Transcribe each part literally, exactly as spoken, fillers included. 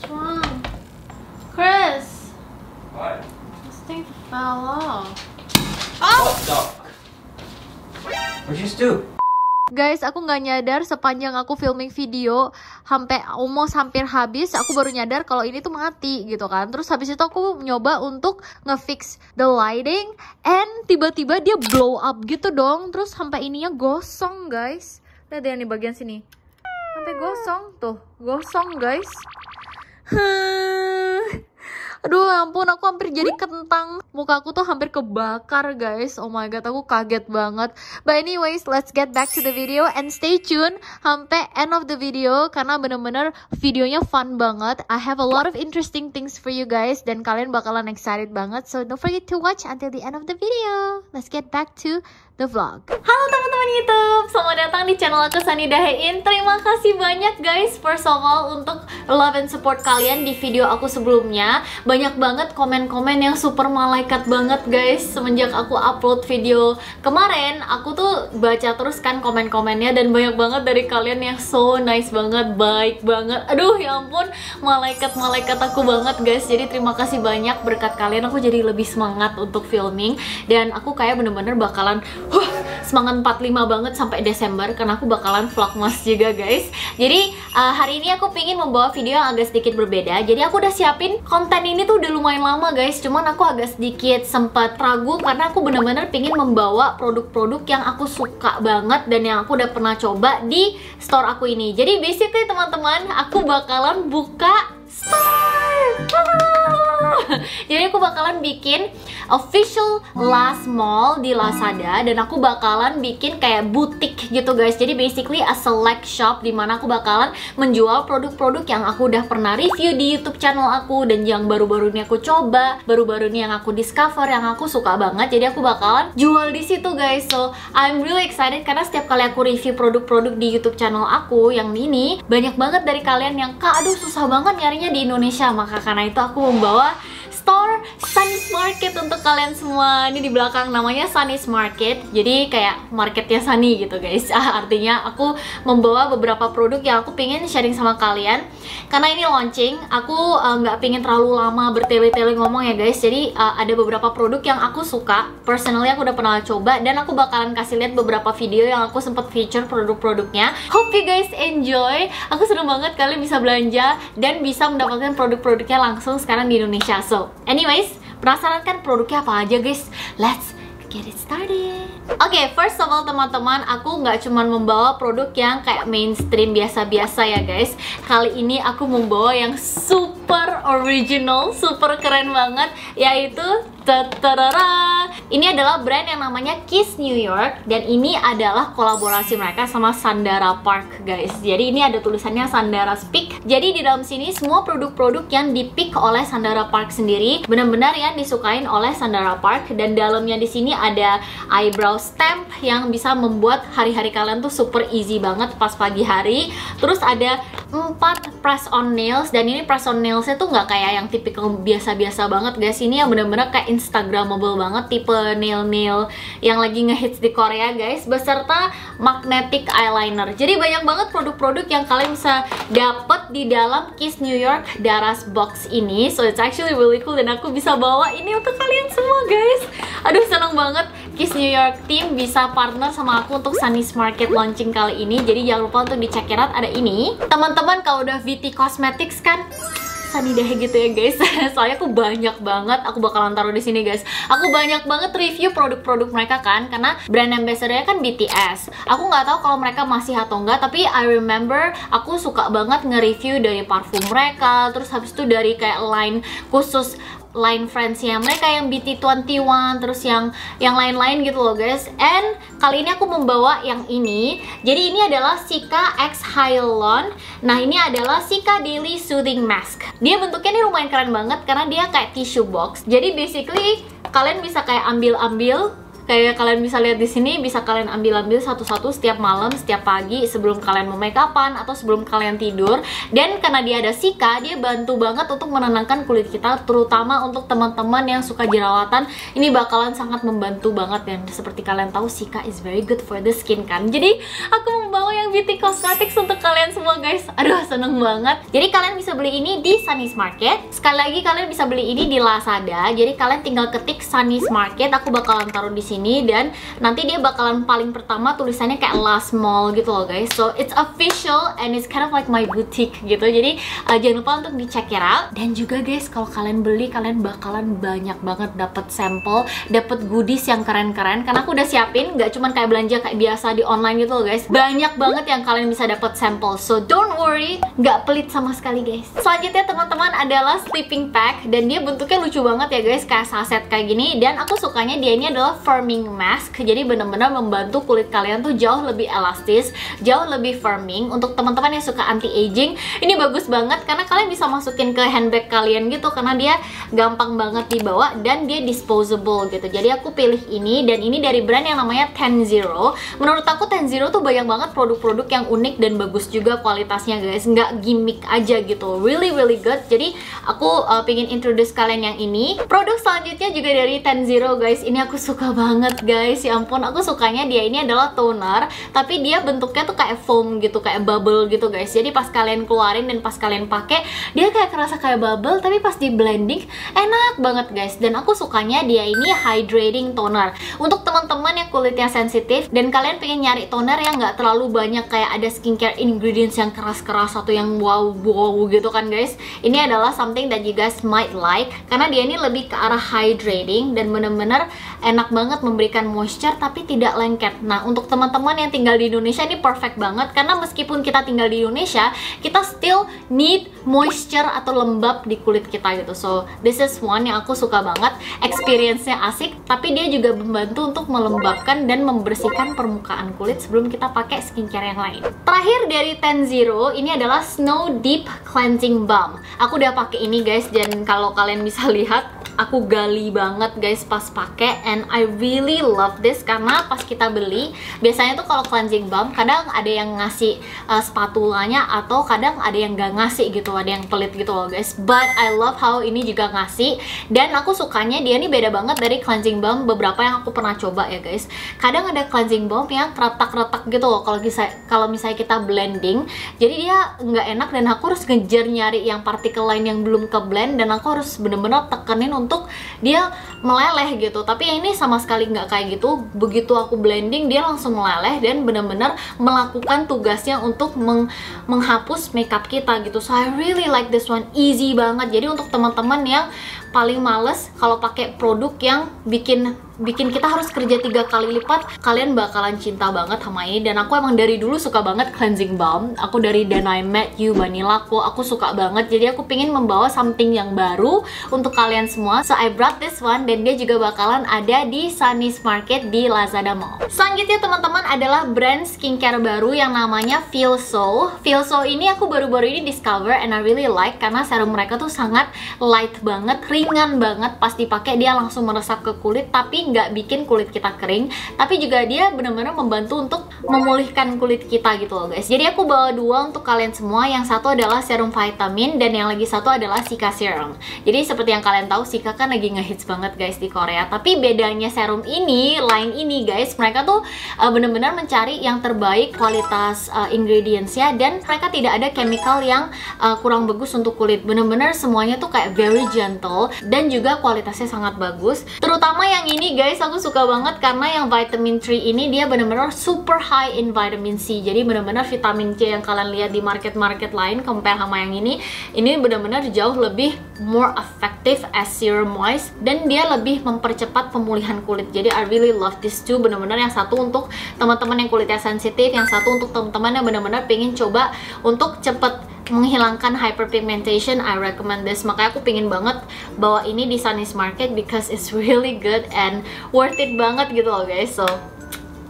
What's wrong? Chris! What? This thing fell off. Oh! What the? What'd you do? Guys, aku nggak nyadar sepanjang aku filming video sampai almost hampir habis, aku baru nyadar kalau ini tuh mati gitu kan. Terus habis itu aku nyoba untuk ngefix the lighting, and tiba-tiba dia blow up gitu dong. Terus sampai ininya gosong, guys. Lihat ya nih bagian sini, sampai gosong tuh, gosong guys. Aduh ya ampun, aku hampir jadi kentang. Muka aku tuh hampir kebakar guys. Oh my god, aku kaget banget. But anyways, let's get back to the video and stay tuned sampai end of the video, karena bener-bener videonya fun banget. I have a lot of interesting things for you guys, dan kalian bakalan excited banget. So don't forget to watch until the end of the video. Let's get back to the vlog. Halo teman-teman YouTube, selamat datang di channel aku Sunny Dahein. Terima kasih banyak guys, first of all, untuk love and support kalian di video aku sebelumnya. Banyak banget komen-komen yang super malaikat banget guys. Semenjak aku upload video kemarin, aku tuh baca terus kan komen-komennya, dan banyak banget dari kalian yang so nice banget, baik banget. Aduh ya ampun, malaikat-malaikat aku banget guys. Jadi terima kasih banyak, berkat kalian aku jadi lebih semangat untuk filming. Dan aku kayak bener-bener bakalan huh, semangat empat puluh lima banget sampai Desember, karena aku bakalan vlogmas juga guys. Jadi uh, hari ini aku pengen membawa video yang agak sedikit berbeda. Jadi aku udah siapin konten ini tuh udah lumayan lama guys, cuman aku agak sedikit sempat ragu karena aku bener-bener pengen membawa produk-produk yang aku suka banget dan yang aku udah pernah coba di store aku ini. Jadi basically teman-teman, aku bakalan buka store. Jadi aku bakalan bikin official last mall di Lazada, dan aku bakalan bikin kayak butik gitu guys. Jadi basically a select shop dimana aku bakalan menjual produk-produk yang aku udah pernah review di YouTube channel aku, dan yang baru-baru ini aku coba, baru-baru ini yang aku discover, yang aku suka banget. Jadi aku bakalan jual di situ guys. So I'm really excited karena setiap kali aku review produk-produk di YouTube channel aku yang ini, banyak banget dari kalian yang, "Kak, aduh susah banget nyarinya di Indonesia." Maka karena itu aku membawa store Sunny's Market untuk kalian semua. Ini di belakang namanya Sunny's Market. Jadi kayak marketnya Sunny gitu guys. Ah, artinya aku membawa beberapa produk yang aku pengen sharing sama kalian. Karena ini launching, aku nggak uh, pengen terlalu lama bertele-tele ngomong ya guys. Jadi uh, ada beberapa produk yang aku suka, personally aku udah pernah coba, dan aku bakalan kasih lihat beberapa video yang aku sempat feature produk-produknya. Hope you guys enjoy. Aku seneng banget kalian bisa belanja dan bisa mendapatkan produk-produknya langsung sekarang di Indonesia. So anyways, penasaran kan produknya apa aja guys? Let's get it started. Oke, okay, first of all teman-teman, aku nggak cuman membawa produk yang kayak mainstream biasa-biasa ya guys. Kali ini aku membawa yang super original, super keren banget, yaitu tatarara. Ini adalah brand yang namanya Kiss New York, dan ini adalah kolaborasi mereka sama Sandara Park guys. Jadi ini ada tulisannya Sandara Speak. Jadi di dalam sini semua produk-produk yang dipick oleh Sandara Park sendiri, benar-benar yang disukain oleh Sandara Park. Dan dalamnya di sini ada eyebrow stamp yang bisa membuat hari-hari kalian tuh super easy banget pas pagi hari. Terus ada empat press on nails, dan ini press on nailsnya tuh nggak kayak yang tipikal biasa-biasa banget guys. Ini yang benar-benar kayak instagramable banget, tipe nail-nail yang lagi ngehits di Korea guys, beserta magnetic eyeliner. Jadi banyak banget produk-produk yang kalian bisa dapet di dalam Kiss New York Daras box ini. So it's actually really cool, dan aku bisa bawa ini untuk kalian semua guys. Aduh seneng banget Kiss New York team bisa partner sama aku untuk Sunny's Market launching kali ini. Jadi jangan lupa untuk dicek out, ada ini. Teman-teman kalau udah V T Cosmetics kan Sunny deh gitu ya guys. Soalnya aku banyak banget, aku bakalan taruh di sini guys. Aku banyak banget review produk-produk mereka kan, karena brand ambassador-nya kan B T S. Aku nggak tahu kalau mereka masih atau enggak, tapi I remember aku suka banget nge-review dari parfum mereka, terus habis itu dari kayak line khusus line friends-nya mereka yang B T dua puluh satu, terus yang yang lain-lain gitu loh guys. And kali ini aku membawa yang ini. Jadi ini adalah Cica X Hyaluronic. Nah ini adalah Cica Daily Soothing Mask. Dia bentuknya ini lumayan keren banget karena dia kayak tissue box. Jadi basically kalian bisa kayak ambil-ambil Kayak kalian bisa lihat di sini, bisa kalian ambil-ambil satu-satu setiap malam, setiap pagi sebelum kalian mau make upan atau sebelum kalian tidur. Dan karena dia ada Cica, dia bantu banget untuk menenangkan kulit kita, terutama untuk teman-teman yang suka jerawatan. Ini bakalan sangat membantu banget, dan seperti kalian tahu Cica is very good for the skin kan. Jadi aku membawa yang beauty cosmetics untuk kalian semua guys. Aduh, seneng banget. Jadi kalian bisa beli ini di Sunny's Market. Sekali lagi kalian bisa beli ini di Lazada. Jadi kalian tinggal ketik Sunny's Market. Aku bakalan taruh di sini, dan nanti dia bakalan paling pertama tulisannya kayak Last Mall gitu loh guys. So it's official and it's kind of like my boutique gitu. Jadi uh, jangan lupa untuk di check it out. Dan juga guys, kalau kalian beli, kalian bakalan banyak banget dapat sampel, dapat goodies yang keren-keren. Karena aku udah siapin, nggak cuman kayak belanja kayak biasa di online gitu loh guys. Banyak banget yang kalian bisa dapat sampel. So don't worry, nggak pelit sama sekali guys. Selanjutnya teman-teman adalah sleeping pack, dan dia bentuknya lucu banget ya guys, kayak saset kayak gini. Dan aku sukanya dia ini adalah firming mask. Jadi benar-benar membantu kulit kalian tuh jauh lebih elastis, jauh lebih firming. Untuk teman-teman yang suka anti aging, ini bagus banget karena kalian bisa masukin ke handbag kalian gitu, karena dia gampang banget dibawa dan dia disposable gitu. Jadi aku pilih ini, dan ini dari brand yang namanya Ten Zero. Menurut aku Ten Zero tuh banyak banget produk-produk yang unik dan bagus juga kualitasnya guys, nggak gimmick aja gitu, really really good. Jadi aku uh, pengen introduce kalian yang ini. Produk selanjutnya juga dari Ten Zero guys. Ini aku suka banget guys, ya ampun, aku sukanya dia ini adalah toner, tapi dia bentuknya tuh kayak foam gitu, kayak bubble gitu guys. Jadi pas kalian keluarin dan pas kalian pakai, dia kayak kerasa kayak bubble, tapi pas di blending enak banget guys. Dan aku sukanya dia ini hydrating toner. Untuk teman-teman yang kulitnya sensitif dan kalian pengen nyari toner yang nggak terlalu banyak kayak ada skincare ingredients yang keras-keras atau yang wow wow gitu kan guys, ini adalah something that you guys might like, karena dia ini lebih ke arah hydrating dan bener-bener enak banget memberikan moisture tapi tidak lengket. Nah, untuk teman-teman yang tinggal di Indonesia ini perfect banget, karena meskipun kita tinggal di Indonesia, kita still need moisture atau lembab di kulit kita gitu. So this is one yang aku suka banget, experience-nya asik, tapi dia juga membantu untuk melembabkan dan membersihkan permukaan kulit sebelum kita pakai skincare yang lain. Terakhir dari Ten Zero, ini adalah Snow Deep Cleansing Balm. Aku udah pakai ini guys, dan kalau kalian bisa lihat, aku gali banget guys pas pakai, and I really love this. Karena pas kita beli, biasanya tuh kalau cleansing balm kadang ada yang ngasih uh, spatulanya, atau kadang ada yang gak ngasih gitu, ada yang pelit gitu loh guys. But I love how ini juga ngasih, dan aku sukanya dia ini beda banget dari cleansing balm beberapa yang aku pernah coba ya guys. Kadang ada cleansing balm yang retak-retak gitu loh kalau bisa kalau misalnya kita blending, jadi dia nggak enak, dan aku harus ngejar nyari yang partikel lain yang belum ke blend, dan aku harus bener-bener tekenin untuk dia meleleh gitu. Tapi yang ini sama sekali nggak kayak gitu. Begitu aku blending, dia langsung meleleh dan bener-bener melakukan tugasnya untuk meng menghapus makeup kita gitu. So I really like this one, easy banget. Jadi untuk teman-teman yang paling males kalau pakai produk yang bikin bikin kita harus kerja tiga kali lipat, kalian bakalan cinta banget sama ini. Dan aku emang dari dulu suka banget cleansing balm. Aku dari Then I Met You, Vanilla Co, aku suka banget. Jadi aku pingin membawa something yang baru untuk kalian semua. So I brought this one, dan dia juga bakalan ada di Sunny's Market di Lazada Mall. Selanjutnya teman-teman adalah brand skincare baru yang namanya Feel So. Feel So ini aku baru-baru ini discover, and I really like karena serum mereka tuh sangat light banget, ringan banget. Pas dipakai dia langsung meresap ke kulit, tapi nggak bikin kulit kita kering, tapi juga dia benar-benar membantu untuk memulihkan kulit kita gitu loh guys. Jadi aku bawa dua untuk kalian semua. Yang satu adalah serum vitamin, dan yang lagi satu adalah Cica Serum. Jadi seperti yang kalian tahu, Cica kan lagi ngehits banget guys di Korea. Tapi bedanya serum ini, line ini guys, mereka tuh uh, benar-benar mencari yang terbaik kualitas uh, ingredientsnya, dan mereka tidak ada chemical yang uh, kurang bagus untuk kulit. Benar-benar semuanya tuh kayak very gentle, dan juga kualitasnya sangat bagus. Terutama yang ini guys, aku suka banget karena yang vitamin three ini dia benar-benar super high in vitamin C. Jadi benar-benar vitamin C yang kalian lihat di market-market lain compare sama yang ini, ini benar-benar jauh lebih more effective as serum wise, dan dia lebih mempercepat pemulihan kulit. Jadi I really love this too. Benar-benar yang satu untuk teman-teman yang kulitnya sensitif, yang satu untuk teman-teman yang benar-benar pengen coba untuk cepet menghilangkan hyperpigmentation. I recommend this. Makanya aku pingin banget bawa ini di Sunny's Market because it's really good and worth it banget gitu loh guys. So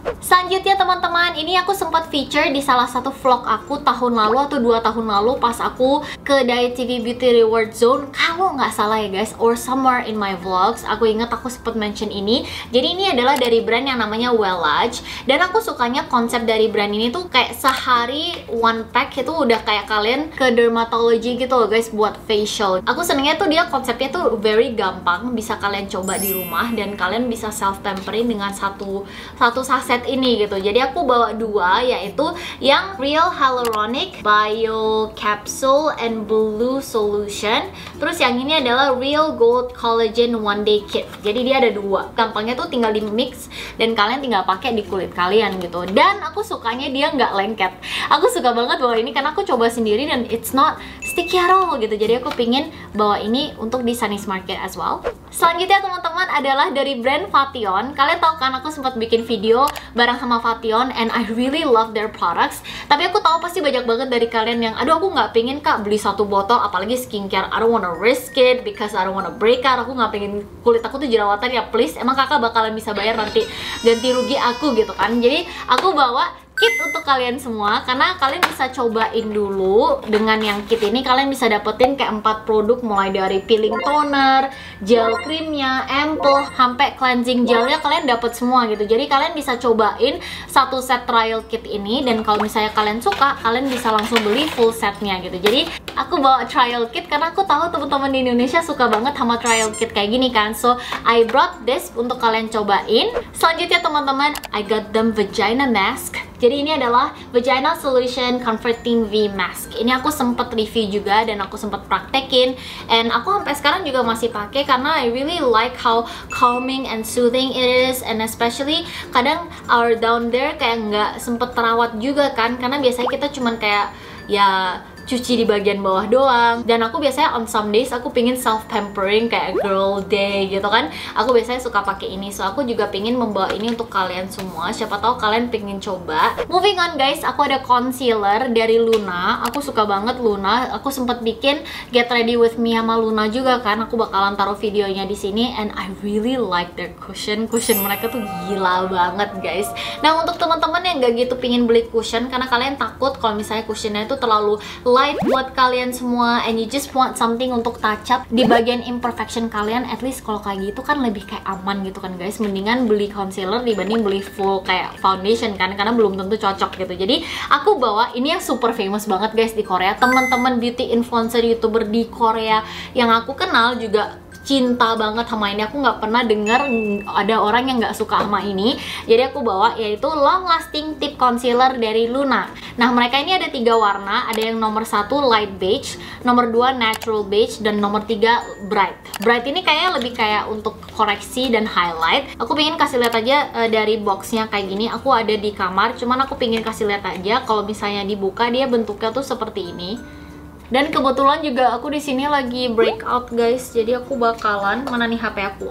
Selanjutnya teman-teman, ini aku sempat feature di salah satu vlog aku tahun lalu atau dua tahun lalu pas aku ke Diet T V Beauty Reward Zone, kalau nggak salah ya guys, or somewhere in my vlogs, aku ingat aku sempat mention ini. Jadi ini adalah dari brand yang namanya Wellage, dan aku sukanya konsep dari brand ini tuh kayak sehari one pack itu udah kayak kalian ke dermatology gitu loh guys buat facial. Aku senengnya tuh dia konsepnya tuh very gampang, bisa kalian coba di rumah dan kalian bisa self pampering dengan satu satu saset ini gitu. Jadi aku bawa dua, yaitu yang Real Hyaluronic Bio Capsule and Blue Solution. Terus yang ini adalah Real Gold Collagen One Day Kit. Jadi dia ada dua. Gampangnya tuh tinggal di mix dan kalian tinggal pakai di kulit kalian gitu. Dan aku sukanya dia nggak lengket. Aku suka banget bawa ini karena aku coba sendiri dan it's not sticky at all gitu. Jadi aku pingin bawa ini untuk di Sunny's Market as well. Selanjutnya teman-teman adalah dari brand Fation. Kalian tahu kan aku sempat bikin video bareng sama Fation and I really love their products. Tapi aku tahu pasti banyak banget dari kalian yang aduh aku nggak pengen kak beli satu botol apalagi skincare, I don't wanna risk it because I don't wanna break out. Aku nggak pengen kulit aku tuh jerawatan ya, please emang kakak bakalan bisa bayar nanti ganti rugi aku gitu kan. Jadi aku bawa kit untuk kalian semua karena kalian bisa cobain dulu. Dengan yang kit ini kalian bisa dapetin kayak empat produk, mulai dari peeling toner, gel krimnya, ampoule, sampai cleansing gelnya kalian dapet semua gitu. Jadi kalian bisa cobain satu set trial kit ini, dan kalau misalnya kalian suka kalian bisa langsung beli full setnya gitu. Jadi aku bawa trial kit karena aku tahu teman-teman di Indonesia suka banget sama trial kit kayak gini kan. So I brought this untuk kalian cobain. Selanjutnya teman-teman, I got them vagina mask. Jadi ini adalah Vagina Solution Comforting V Mask. Ini aku sempet review juga dan aku sempet praktekin, and aku sampai sekarang juga masih pakai karena I really like how calming and soothing it is, and especially kadang our down there kayak nggak sempet terawat juga kan, karena biasanya kita cuman kayak ya cuci di bagian bawah doang. Dan aku biasanya on some days aku pingin self pampering kayak girl day gitu kan, aku biasanya suka pakai ini. So aku juga pingin membawa ini untuk kalian semua, siapa tahu kalian pingin coba. Moving on guys, aku ada concealer dari Luna. Aku suka banget Luna. Aku sempet bikin Get Ready With Me sama Luna juga kan, aku bakalan taruh videonya di sini. And I really like their cushion. Cushion mereka tuh gila banget guys. Nah untuk teman-teman yang gak gitu pingin beli cushion karena kalian takut kalau misalnya cushionnya itu terlalu light buat kalian semua, and you just want something untuk touch up di bagian imperfection kalian, at least kalau kayak gitu kan lebih kayak aman gitu kan guys. Mendingan beli concealer dibanding beli full kayak foundation kan, karena belum tentu cocok gitu. Jadi aku bawa ini yang super famous banget guys di Korea. Teman-teman beauty influencer youtuber di Korea yang aku kenal juga cinta banget sama ini. Aku nggak pernah dengar ada orang yang nggak suka sama ini. Jadi aku bawa yaitu Long Lasting Tip Concealer dari Luna. Nah mereka ini ada tiga warna. Ada yang nomor satu light beige, nomor dua natural beige, dan nomor tiga bright. Bright ini kayaknya lebih kayak untuk koreksi dan highlight. Aku pengen kasih lihat aja uh, dari boxnya kayak gini. Aku ada di kamar, cuman aku pengen kasih lihat aja kalau misalnya dibuka dia bentuknya tuh seperti ini. Dan kebetulan juga aku di sini lagi breakout guys, jadi aku bakalan, mana nih H P aku,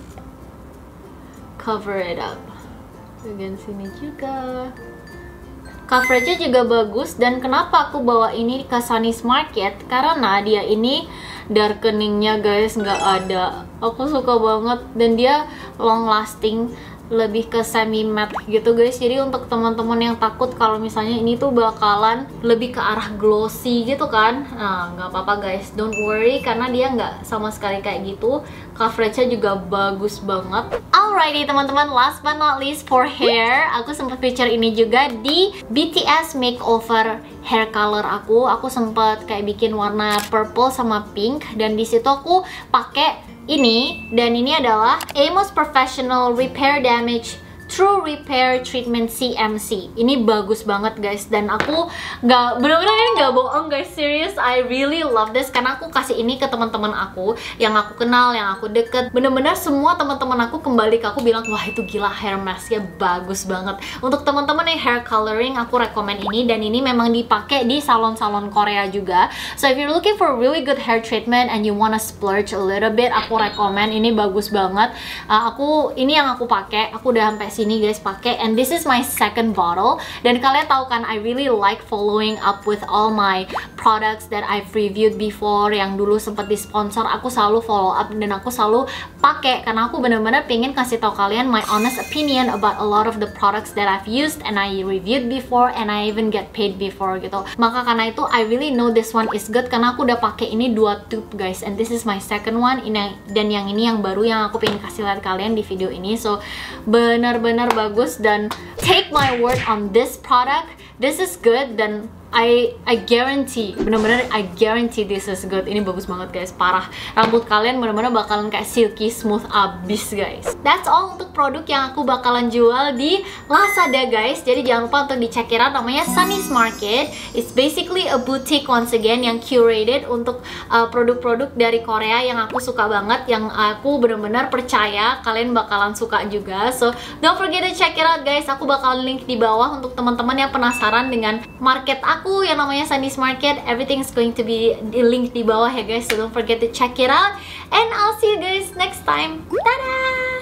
cover it up bagian sini juga. Coveragenya juga bagus. Dan kenapa aku bawa ini ke Sunny's Market, karena dia ini darkeningnya guys nggak ada. Aku suka banget dan dia long lasting, lebih ke semi matte gitu guys. Jadi untuk teman-teman yang takut kalau misalnya ini tuh bakalan lebih ke arah glossy gitu kan, nah nggak apa-apa guys, don't worry, karena dia nggak sama sekali kayak gitu. Coveragenya juga bagus banget. Alrighty teman-teman, last but not least for hair, aku sempat feature ini juga di B T S makeover hair color aku. Aku sempat kayak bikin warna purple sama pink, dan di situ aku pakai ini, dan ini adalah Amos Professional Repair Damage True Repair Treatment C M C. Ini bagus banget guys, dan aku nggak, bener-bener ini nggak bohong guys, serious, I really love this, karena aku kasih ini ke teman-teman aku yang aku kenal, yang aku deket. Bener-bener semua teman-teman aku kembali ke aku bilang, wah itu gila hair masknya bagus banget. Untuk teman-teman yang hair coloring, aku rekomen ini, dan ini memang dipakai di salon-salon Korea juga. So if you're looking for really good hair treatment and you wanna splurge a little bit, aku rekomen ini, bagus banget. Uh, aku ini yang aku pakai, aku udah sampai kesini guys pakai, and this is my second bottle. Dan kalian tahu kan, I really like following up with all my products that I've reviewed before, yang dulu sempat disponsor. Aku selalu follow up dan aku selalu pakai karena aku bener-bener pengen kasih tahu kalian my honest opinion about a lot of the products that I've used and I reviewed before and I even get paid before gitu. Maka karena itu I really know this one is good karena aku udah pakai ini dua tube guys, and this is my second one. Ini dan yang ini yang baru yang aku pengen kasih lihat kalian di video ini. So benar-benar bagus, dan take my word on this product, this is good, dan I I guarantee, bener-bener I guarantee this is good. Ini bagus banget guys, parah. Rambut kalian bener-bener bakalan kayak silky smooth abis guys. That's all untuk produk yang aku bakalan jual di Lazada guys. Jadi jangan lupa untuk dicek out, namanya Sunny's Market. It's basically a boutique once again yang curated untuk produk-produk uh, dari Korea yang aku suka banget, yang aku bener-bener percaya kalian bakalan suka juga. So don't forget to check it out guys. Aku bakalan link di bawah untuk teman-teman yang penasaran dengan market aku Aku yang namanya Sunny's Market. Everything is going to be di link di bawah ya guys, so don't forget to check it out, and I'll see you guys next time. Dadah!